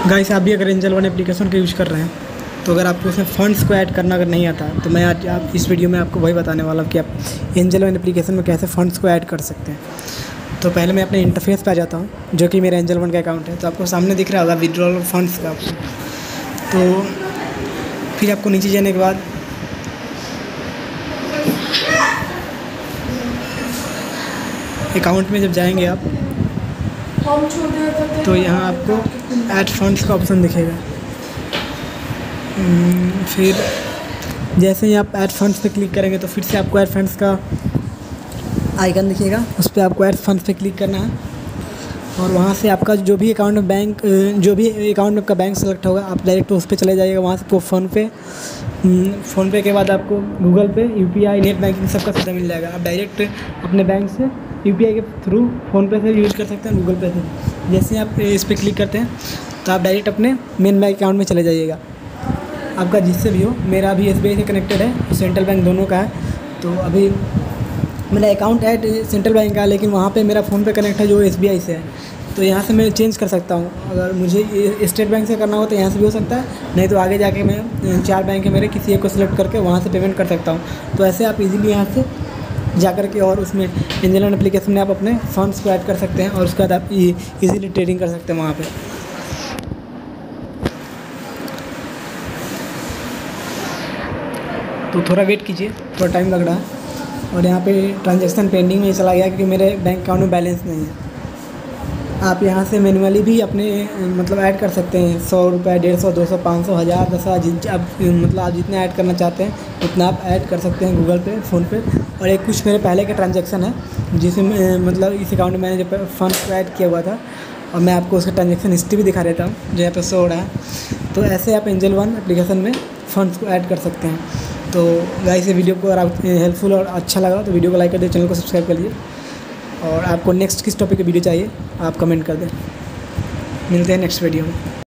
Guys, आप भी अगर एंजल वन एप्लीकेशन का यूज़ कर रहे हैं तो अगर आपको उसमें फ़ंड्स को ऐड करना अगर नहीं आता तो मैं आज आप इस वीडियो में आपको वही बताने वाला हूँ कि आप एंजल वन एप्लीकेशन में कैसे फ़ंड्स को ऐड कर सकते हैं। तो पहले मैं अपने इंटरफेस पे आ जाता हूँ, जो कि मेरा एंजल वन का अकाउंट है। तो आपको सामने दिख रहा होगा विड्रॉल फंड्स का ऑप्शन। तो फिर आपको नीचे जाने के बाद अकाउंट में जब जाएंगे आप तो यहाँ आपको ऐड फंड्स का ऑप्शन दिखेगा। फिर जैसे ही आप ऐड फंड्स पे क्लिक करेंगे तो फिर से आपको ऐड फंड्स का आइकन दिखेगा, उस पर आपको ऐड फंड्स पे क्लिक करना है और वहाँ से आपका जो भी अकाउंट में आपका बैंक सेलेक्ट होगा आप डायरेक्ट उस पर चले जाइएगा। वहाँ से आपको फ़ोनपे के बाद आपको गूगल पे, यूपीआई, नेट बैंकिंग सबका सुविधा मिल जाएगा। आप डायरेक्ट अपने बैंक से यूपीआई के थ्रू फ़ोनपे से यूज़ कर सकते हैं, गूगल पे से। जैसे ही आप इस पर क्लिक करते हैं तो आप डायरेक्ट अपने मेन बैंक अकाउंट में चले जाइएगा, आपका जिससे भी हो। मेरा अभी एसबीआई से कनेक्टेड है, सेंट्रल बैंक दोनों का है। तो अभी मेरा अकाउंट ऐड सेंट्रल बैंक का है, लेकिन वहाँ पे मेरा फ़ोन पे कनेक्ट है जो एसबीआई से है। तो यहाँ से मैं चेंज कर सकता हूँ। अगर मुझे स्टेट बैंक से करना हो तो यहाँ से भी हो सकता है, नहीं तो आगे जाके मैं 4 बैंक है मेरे, किसी एक को सिलेक्ट करके वहाँ से पेमेंट कर सकता हूँ। तो ऐसे आप इजीली यहाँ से जा कर के और उसमें एंजल वन एप्लीकेशन में आप अपने फंड्स को ऐड कर सकते हैं और उसके बाद आप इजीली ट्रेडिंग कर सकते हैं वहाँ पे। तो थोड़ा वेट कीजिए, थोड़ा टाइम लग रहा है। और यहाँ पे ट्रांजैक्शन पेंडिंग में चला गया क्योंकि मेरे बैंक अकाउंट में बैलेंस नहीं है। आप यहाँ से मैनुअली भी अपने मतलब ऐड कर सकते हैं 100 रुपये, 150, 200, 500, 1000, 10,000 आप जितना ऐड करना चाहते हैं उतना आप ऐड कर सकते हैं गूगल पे, फ़ोनपे। और एक कुछ मेरे पहले के ट्रांजैक्शन है जिसमें मतलब इस अकाउंट में मैंने जब फंड्स को ऐड किया हुआ था, और मैं आपको उसका ट्रांजैक्शन हिस्ट्री भी दिखा देता हूँ जो यहाँ पर शो हो रहा है। तो ऐसे आप एंजल वन एप्लीकेशन में फ़ंड्स को ऐड कर सकते हैं। तो गाइस, ये वीडियो को अगर आपको हेल्पफुल और अच्छा लगा तो वीडियो को लाइक कर दीजिए, चैनल को सब्सक्राइब कर लीजिए। और आपको नेक्स्ट किस टॉपिक की वीडियो चाहिए आप कमेंट कर दें। मिलते हैं नेक्स्ट वीडियो में।